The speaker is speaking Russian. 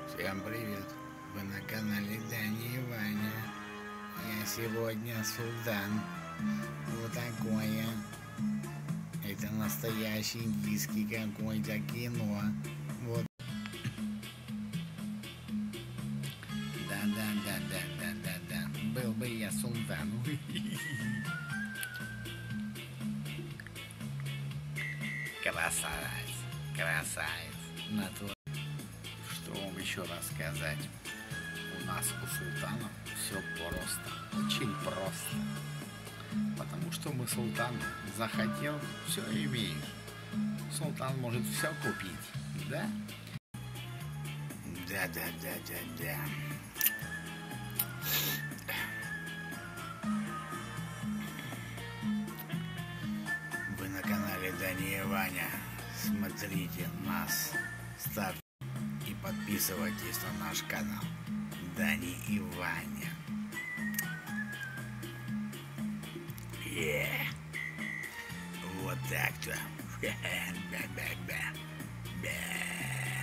Всем привет! Вы на канале Дани и Ваня. Я сегодня Султан. Вот такое. Это настоящий индийский какой-то кино. Вот. Да. Был бы я Султан. Красавец. Натура. Что вам еще рассказать? У нас у Султана все просто, очень просто. Потому что мы Султан, захотел, все имеешь. Султан может все купить, да? Да. Вы на канале Дани и Ваня. Смотрите нас, ставьте и подписывайтесь на наш канал Дани и Ваня. Вот так-то.